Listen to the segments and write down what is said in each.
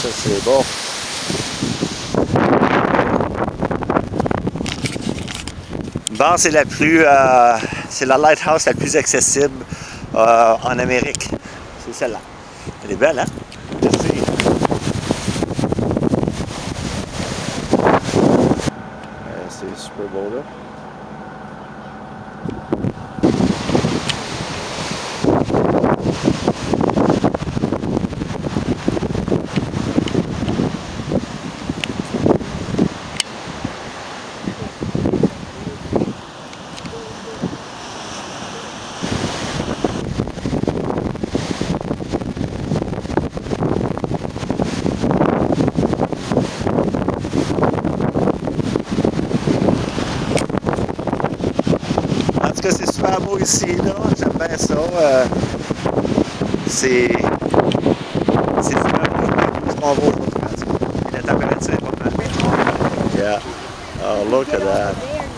ça c'est bon. Bon, c'est la c'est la lighthouse la plus accessible en Amérique. C'est celle-là. Elle est belle, hein? Merci. C'est super beau, là. En tout cas, c'est super beau ici, là. J'aime bien ça. C'est super beau. On va aujourd'hui. La température est pas mal. Yeah. Oh, look at that.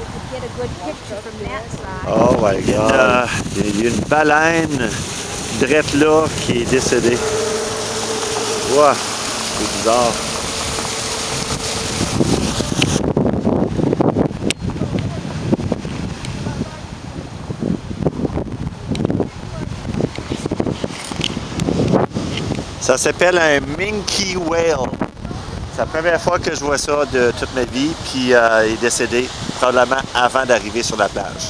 Oh my God. Il y a une baleine drette là qui est décédée. Wow, c'est bizarre. Ça s'appelle un minke whale. C'est la première fois que je vois ça de toute ma vie, puis il est décédé probablement avant d'arriver sur la plage.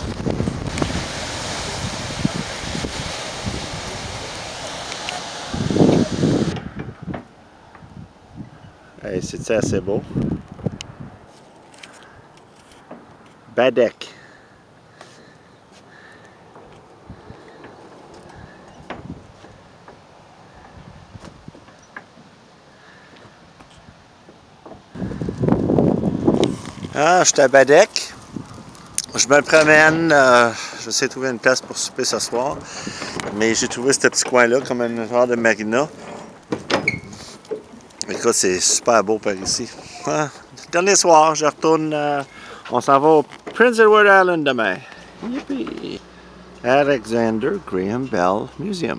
Hey, c'est assez beau. Badek. Ah, je suis à Badek. Je me promène. Je vais essayer de trouver une place pour souper ce soir. Mais j'ai trouvé ce petit coin-là comme un genre de marina. Écoute, c'est super beau par ici. Ah, dernier soir, je retourne. On s'en va au Prince Edward Island demain. Yippee! Alexander Graham Bell Museum.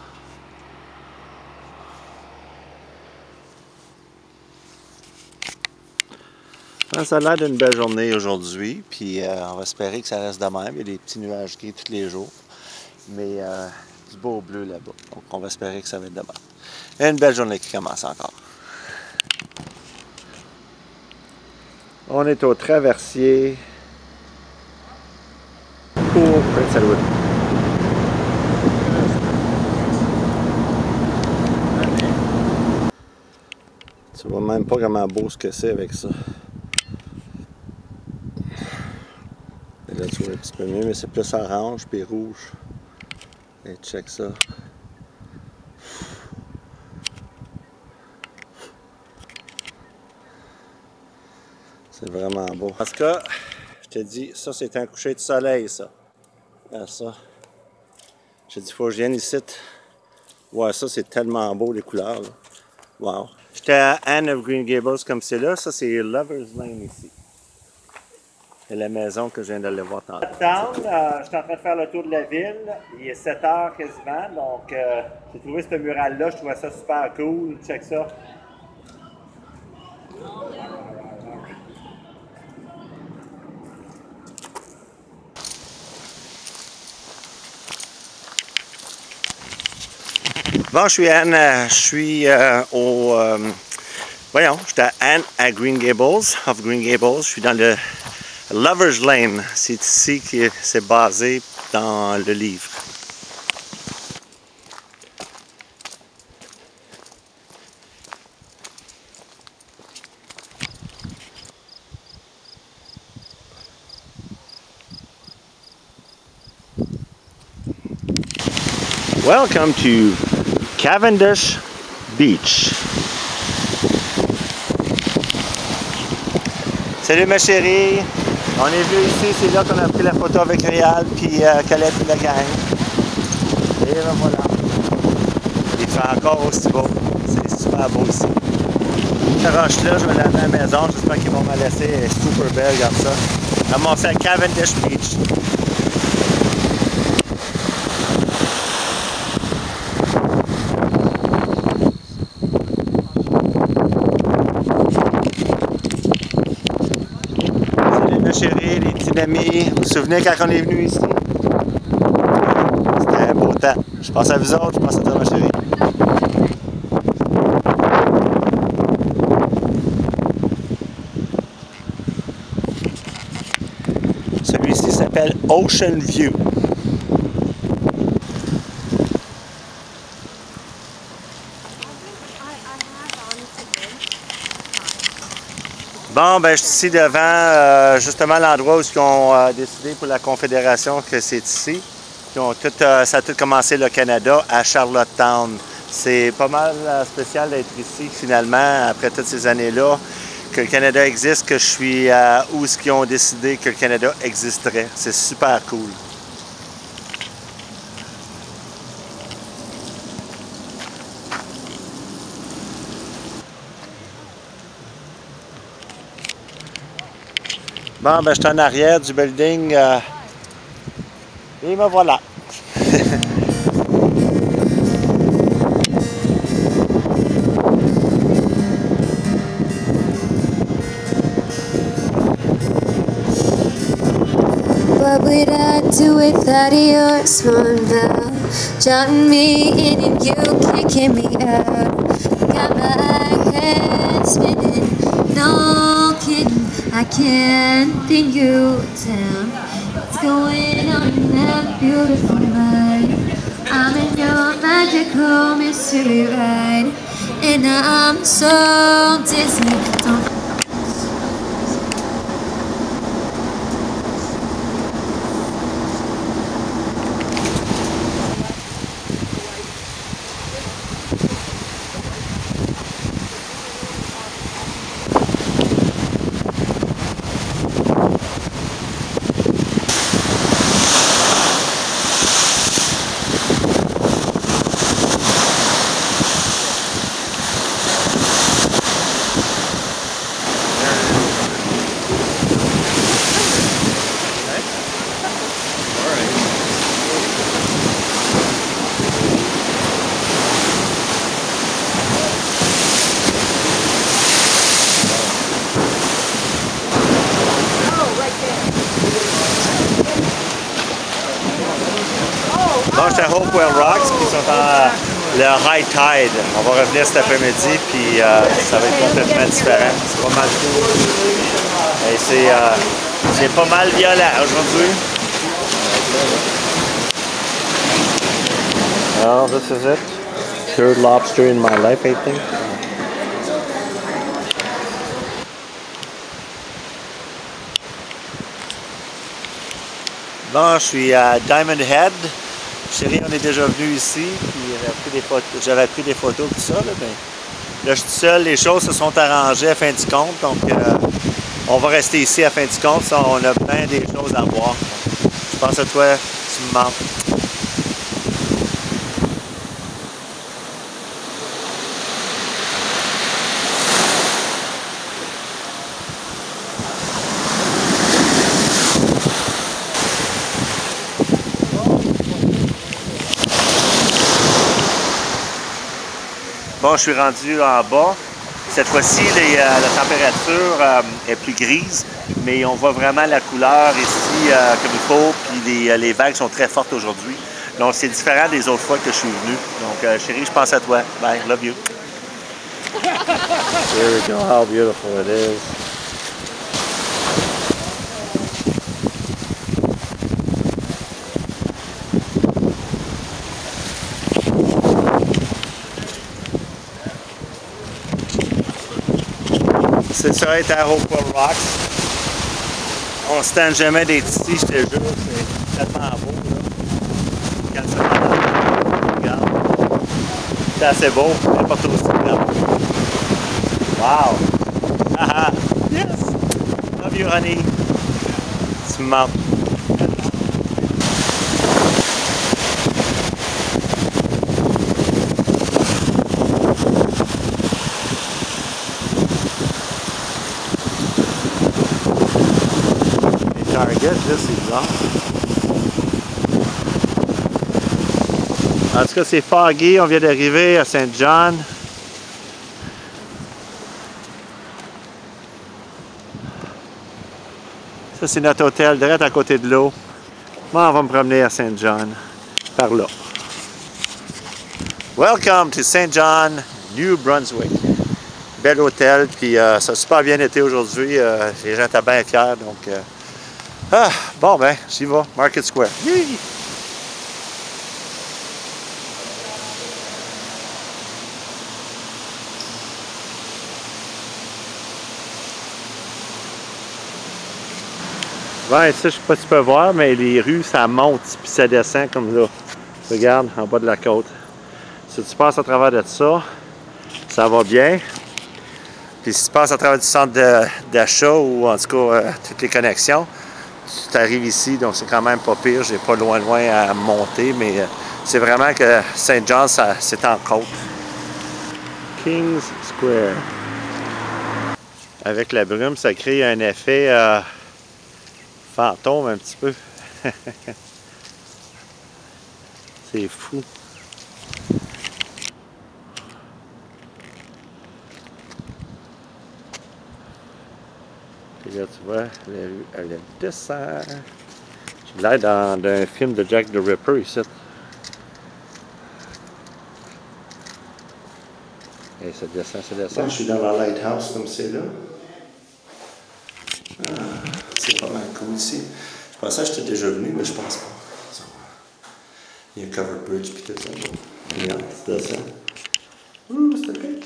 Ça a l'air d'une belle journée aujourd'hui, puis on va espérer que ça reste de même. Il y a des petits nuages gris tous les jours, mais du beau bleu là-bas. Donc on va espérer que ça va être de même. Et une belle journée qui commence encore. On est au traversier pour Prince Edward. Tu vois même pas comment beau ce que c'est avec ça. Et là, tu vois un petit peu mieux, mais c'est plus orange puis rouge. Et check ça. C'est vraiment beau. En tout cas, je te dis, ça c'est un coucher de soleil, ça. Regarde ça. Je te dis, faut que je vienne ici. Ouais, ça c'est tellement beau les couleurs. Là. Wow. J'étais à Anne of Green Gables comme c'est là. Ça c'est Lover's Lane ici. C'est la maison que je viens d'aller voir tantôt. Je suis en train de faire le tour de la ville. Il est 7 heures quasiment. Donc, j'ai trouvé ce mural-là. Je trouvais ça super cool. Check ça. Bon, je suis à Anne. Je suis voyons, j'étais à Anne à Green Gables, of Green Gables. Je suis dans le Lover's Lane. C'est ici que c'est basé dans le livre. Welcome to Cavendish Beach. Salut ma chérie. On est venu ici, c'est là qu'on a pris la photo avec Réal puis Caleb et la gang. Et ben voilà. Il fait encore aussi beau. C'est super beau ici. Cette roche-là, je vais l'amener à la maison. J'espère qu'ils vont me la laisser. Elle est super belle, regarde ça. Ramassée à Cavendish Beach. amis, vous vous souvenez quand on est venu ici? C'était un beau temps. Je pense à vous autres, je pense à toi ma chérie. Celui-ci s'appelle Ocean View. Bon, ben je suis ici devant justement l'endroit où ils ont décidé pour la Confédération que c'est ici. Ça a tout commencé le Canada à Charlottetown. C'est pas mal spécial d'être ici finalement, après toutes ces années-là, que le Canada existe, que je suis où ils ont décidé que le Canada existerait. C'est super cool. Bon, ben je suis en arrière du building et me voilà. What would I do without your small bell? Jotting me in and you kicking me out. Got my head spinning, no kidding. I can't pin you down. What's going on in that beautiful mind? I'm in your magical mystery ride, and I'm so dizzy. Don't Bon, j'étais à Hopewell Rocks, puis ils sont en le high tide. On va revenir cet après-midi, puis ça va être complètement différent. C'est pas mal cool. Et c'est pas mal violent aujourd'hui. Well, this is it. Third lobster in my life, I think. Bon, je suis à Diamond Head. Chérie, on est déjà venu ici, puis j'avais pris des photos tout ça. Là, je suis tout seul, les choses se sont arrangées à fin du compte, donc on va rester ici à fin du compte. Ça, on a plein des choses à voir. Je pense à toi, tu me manques. Bon, je suis rendu en bas. Cette fois-ci, la température est plus grise, mais on voit vraiment la couleur ici comme il faut, puis les vagues sont très fortes aujourd'hui. Donc, c'est différent des autres fois que je suis venu. Donc, chérie, je pense à toi. Bye, love you. Here we go, how beautiful it is. C'est ça, être à Hopewell Rocks. On se tente jamais d'être ici, je te jure. C'est tellement beau, là. Quand ça regarde. C'est assez beau, n'importe où c'est là. Wow! Haha! Yes! Love you, honey! Tu me manques. Target, c'est bizarre. En tout cas, c'est foggy. On vient d'arriver à Saint John. Ça, c'est notre hôtel, direct à côté de l'eau. Moi, on va me promener à Saint John, par là. Welcome to Saint John, New Brunswick. Bel hôtel, puis ça a super bien été aujourd'hui. Les gens étaient bien fiers, donc... bon, ben, j'y vais. Market Square. Yee! Ouais, ça, je sais pas si tu peux voir, mais les rues, ça monte, puis ça descend comme là. Regarde, en bas de la côte. Si tu passes à travers de ça, ça va bien. Puis si tu passes à travers du centre d'achat, ou en tout cas, toutes les connexions, tu arrives ici, donc c'est quand même pas pire. J'ai pas loin à monter, mais c'est vraiment que Saint John, c'est en côte. Kings Square. Avec la brume, ça crée un effet... fantôme un petit peu. C'est fou. Et là, tu vois, la rue, elle descend. J'ai l'air d'un film de Jack the Ripper ici. Et ça descend, ça descend. Je suis dans la lighthouse comme c'est là. C'est pas mal cool ici. Je pensais que j'étais déjà venu, mais je pense pas. Il y a un covered bridge puis tout ça. Regarde, c'est ça. Ouh, c'est pic.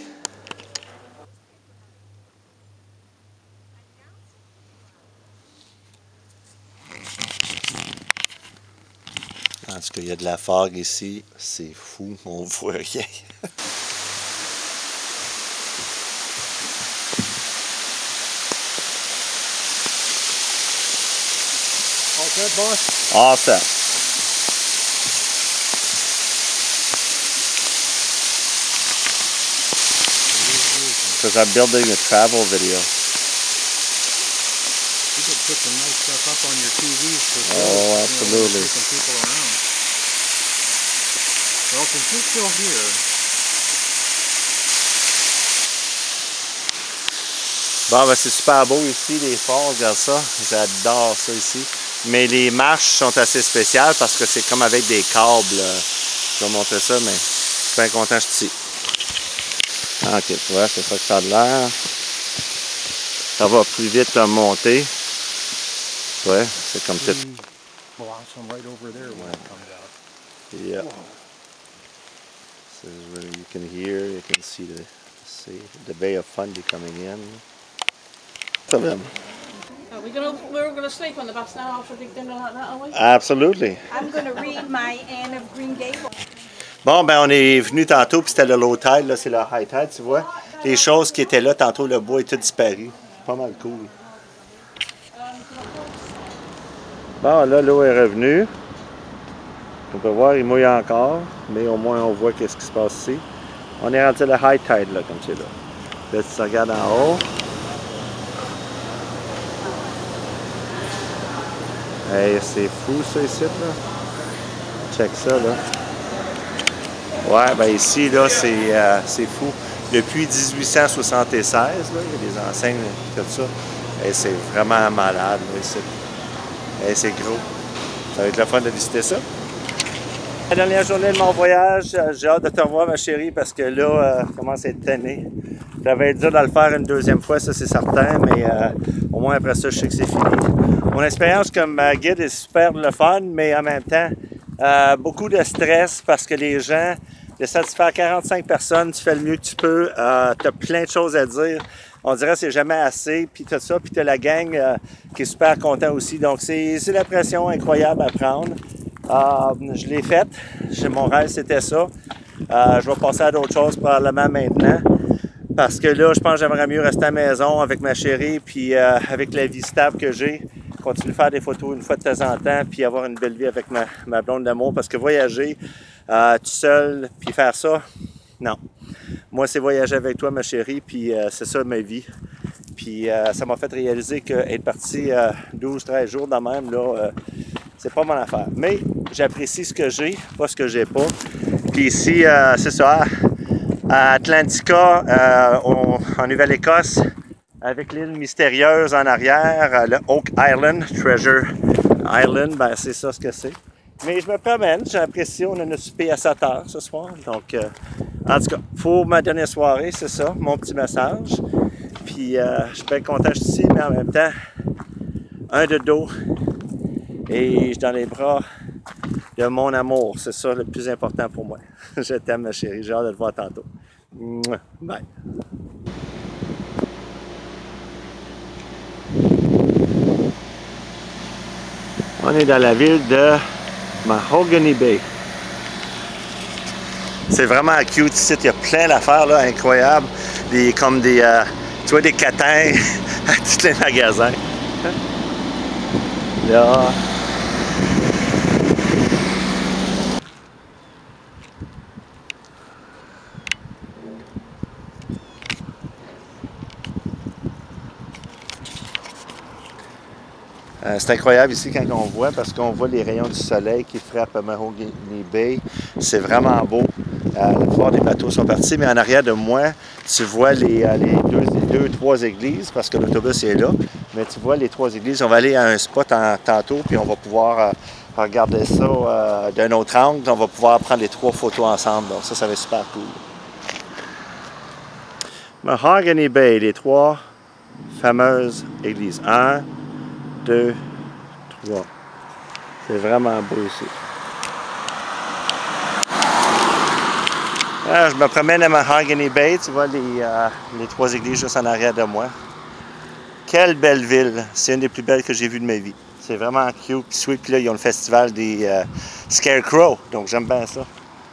En tout cas, il y a de la fog ici. C'est fou, on voit rien. Good, boss. All set. Because I'm building a travel video. You could put some nice stuff up on your TVs for Oh, absolutely. some people around. Well, since you're still here. Bon, ben c'est super beau ici, les forts, regarde ça. J'adore ça ici. Mais les marches sont assez spéciales parce que c'est comme avec des câbles. Je vais montrer ça, mais je suis bien content que je suis ici. Ok, tu vois, c'est ça que ça a l'air. Ça va plus vite à monter. Ouais, c'est comme tout. Blossom right over there when it comes out. Yeah. This is where you can hear, you can see the Bay of Fundy coming in. Look at them. We're gonna sleep on the bus now after a big dinner like that, are we? Absolutely. I'm going to read my Anne of Green Gables. Bon, ben on est venu tantôt, puis c'était le low tide, là, c'est le high tide, tu vois. Les choses qui étaient là, tantôt, le bois est tout disparu. Pas mal cool. Bon, là, l'eau est revenue. On peut voir, il mouille encore, mais au moins on voit qu'est-ce qui se passe ici. On est rendu le high tide, là, comme c'est là. Là, tu regardes en haut. Hey, c'est fou ça ici, là. Check ça, là. Ouais, ben ici, là, c'est fou. Depuis 1876, là, il y a des enseignes, tout ça. Et c'est vraiment malade, là, ici. Et c'est gros. Ça va être le fun de visiter ça. La dernière journée de mon voyage, j'ai hâte de te revoir, ma chérie, parce que là, je commence à être tanné. Ça va être dur de le faire une deuxième fois, ça c'est certain, mais au moins après ça, je sais que c'est fini. Mon expérience comme guide est super le fun, mais en même temps, beaucoup de stress parce que les gens, de satisfaire 45 personnes, tu fais le mieux que tu peux, tu as plein de choses à dire. On dirait que c'est jamais assez, puis tout ça, puis tu as la gang qui est super content aussi. Donc c'est la pression incroyable à prendre. Je l'ai faite, mon rêve c'était ça. Je vais passer à d'autres choses probablement maintenant. Parce que là, je pense que j'aimerais mieux rester à la maison avec ma chérie, puis avec la vie stable que j'ai, continuer de faire des photos une fois de temps en temps, puis avoir une belle vie avec ma blonde d'amour. Parce que voyager tout seul, puis faire ça, non. Moi, c'est voyager avec toi, ma chérie, puis c'est ça ma vie. Puis ça m'a fait réaliser qu'être parti 12-13 jours de même, là, c'est pas mon affaire. Mais j'apprécie ce que j'ai, pas ce que j'ai pas. Puis ici, c'est ça. À Atlantica, en Nouvelle-Écosse, avec l'île mystérieuse en arrière, le Oak Island, Treasure Island, ben c'est ça ce que c'est. Mais je me promène, j'ai apprécié, on a un souper à 7 heures ce soir. Donc, en tout cas, pour ma dernière soirée, c'est ça, mon petit message. Puis, je suis bien content, je suis ici, mais en même temps, un de dos et je suis dans les bras de mon amour. C'est ça le plus important pour moi. Je t'aime, ma chérie. J'ai hâte de te voir tantôt. Bye. On est dans la ville de Mahogany Bay. C'est vraiment cute ici. Il y a plein d'affaires là, incroyables. Comme des, tu vois, des catins à tous les magasins. Là. C'est incroyable ici quand on voit, parce qu'on voit les rayons du soleil qui frappent à Mahogany Bay. C'est vraiment beau. La plupart des bateaux sont partis, mais en arrière de moi, tu vois les trois églises, parce que l'autobus est là. Mais tu vois les 3 églises. On va aller à un spot tantôt, puis on va pouvoir regarder ça d'un autre angle. On va pouvoir prendre les 3 photos ensemble. Donc ça va être super cool. Mahogany Bay, les 3 fameuses églises. 1, 2, 3. C'est vraiment beau ici. Alors, je me promène à Mahogany Bay. Tu vois les 3 églises juste en arrière de moi. Quelle belle ville! C'est une des plus belles que j'ai vues de ma vie. C'est vraiment cute. Puis sweet. Puis là, ils ont le festival des Scarecrow. Donc, j'aime bien ça.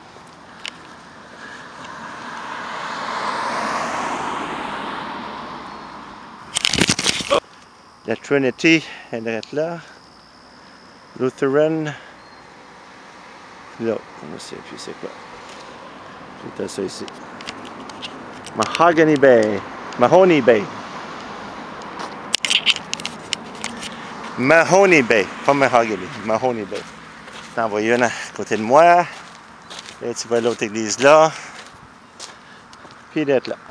La Trinity, elle est là. Lutheran. Là, on ne sait plus c'est quoi. C'était ça ici. Mahogany Bay. Mahoney Bay. Mahoney Bay. Pas Mahogany. Mahoney Bay. T'en vois une à côté de moi. Et tu vois l'autre église là. Puis d'être là.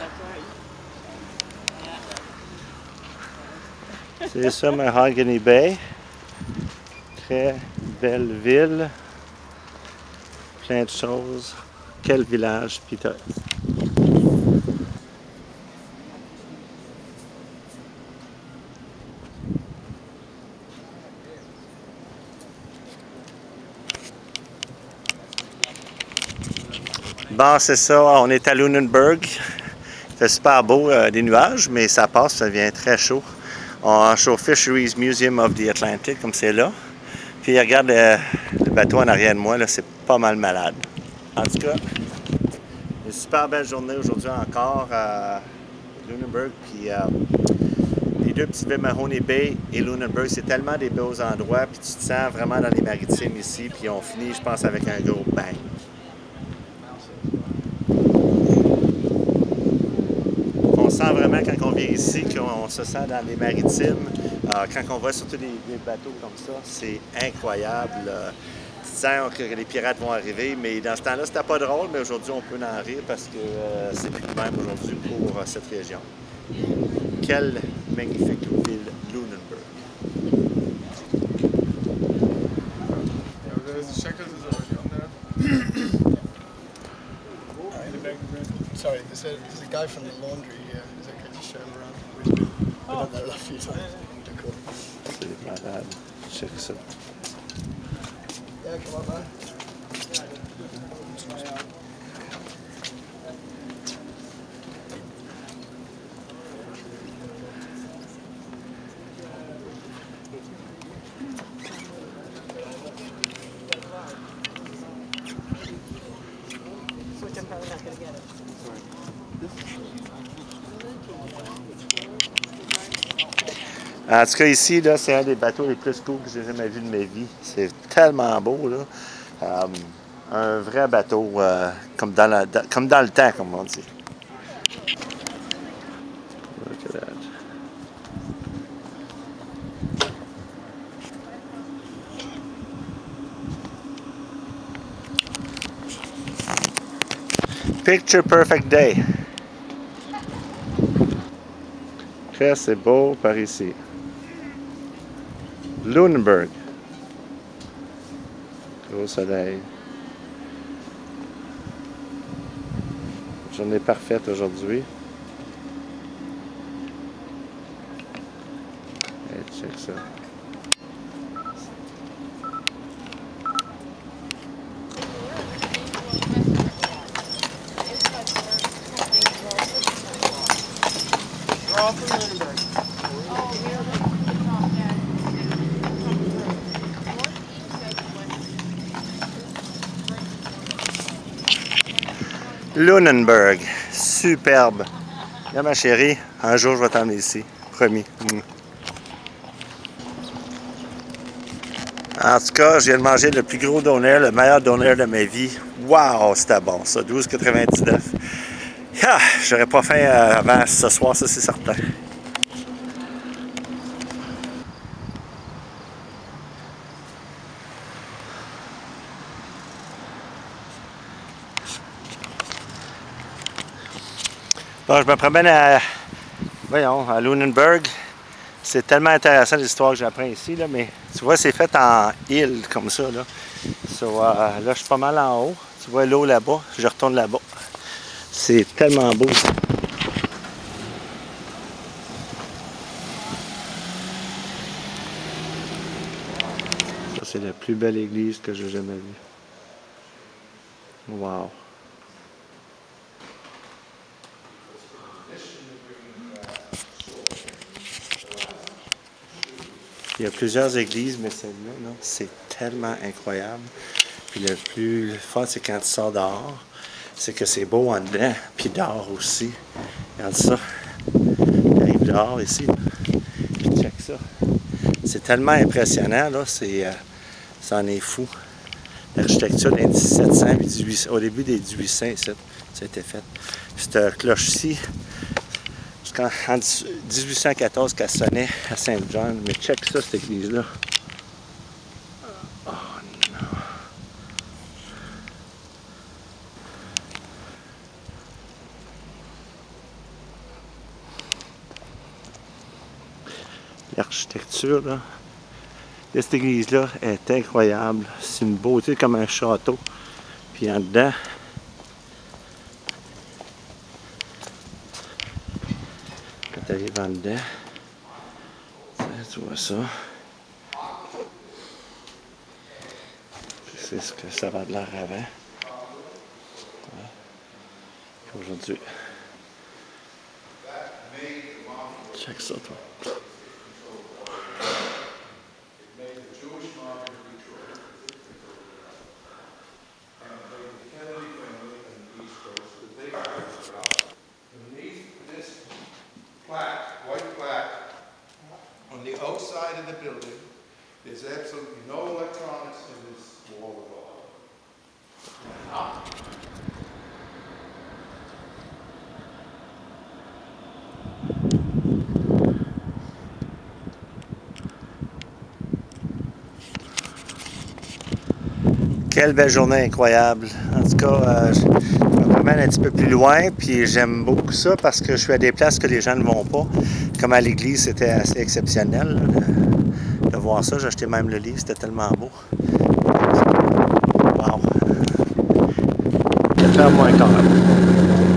C'est ça, Mahogany Bay. Très belle ville. Plein de choses. Quel village pittoresque. Bon, c'est ça. On est à Lunenburg. Il fait super beau, des nuages, mais ça passe, ça devient très chaud. On est au Fisheries Museum of the Atlantic, comme c'est là. Puis regarde le bateau en arrière de moi, là, c'est pas mal malade. En tout cas, une super belle journée aujourd'hui encore à Lunenburg. Puis les 2 petites villes, Mahoney Bay et Lunenburg, c'est tellement des beaux endroits. Puis tu te sens vraiment dans les maritimes ici. Puis on finit, je pense, avec un gros bang. On sent vraiment quand on vient ici qu'on se sent dans les maritimes. Quand on voit surtout des bateaux comme ça, c'est incroyable. Tu sens que les pirates vont arriver, mais dans ce temps-là, c'était pas drôle, mais aujourd'hui, on peut en rire parce que c'est plus le même aujourd'hui pour cette région. Quelle magnifique ville, Lunenburg. Sorry, there's a guy from the laundry here. Is it okay to show him around? We've been up there a few times. Cool. C'est malade. Check ça. Yeah, come on, man. Which I'm probably not going to get it. En tout cas, ici, là, c'est un des bateaux les plus cool que j'ai jamais vu de ma vie. C'est tellement beau, là. Un vrai bateau, comme dans le temps, comme on dit. Look at that. Picture perfect day. Que c'est beau par ici. Lunenburg. Gros soleil. Journée parfaite aujourd'hui. Hey, check ça. We're all from Lunenburg. Lunenburg, superbe. Là, ma chérie, un jour je vais t'emmener ici, promis. En tout cas, je viens de manger le plus gros doner, le meilleur doner de ma vie. Wow, c'était bon ça, 12,99. Ah, j'aurais pas faim avant ce soir, ça c'est certain. Bon, je me promène à Lunenburg. C'est tellement intéressant l'histoire que j'apprends ici, là, mais tu vois, c'est fait en île comme ça. Là, là, je suis pas mal en haut. Tu vois l'eau là-bas, je retourne là-bas. C'est tellement beau. Ça, c'est la plus belle église que j'ai jamais vue. Wow! Il y a plusieurs églises, mais celle-là, c'est tellement incroyable. Puis le plus fun, c'est quand tu sors dehors, c'est que c'est beau en dedans, puis dehors aussi. Regarde ça. Tu arrives dehors ici, puis check ça. C'est tellement impressionnant, là, ça en est fou. L'architecture des 1700 et 1800, au début des 1800, ça a été fait. Cette cloche-ci, en 1814 qu'elle sonnait à Saint-John. Mais check ça, cette église-là. Oh non. L'architecture là, de cette église-là est incroyable. C'est une beauté comme un château. Puis en dedans, quand tu arrives en dedans, tu vois ça. C'est ce que ça va de l'air avant. Ouais. Aujourd'hui. Check ça, toi. White plaque on the outside of the building. There's absolutely no electronics in this wall at all. Quelle belle journée incroyable. En tout cas, je me promène un petit peu plus loin, puis j'aime beaucoup ça parce que je suis à des places que les gens ne vont pas. Comme à l'église, c'était assez exceptionnel là, de voir ça. J'ai acheté même le livre, c'était tellement beau. Wow! 4h moins quart.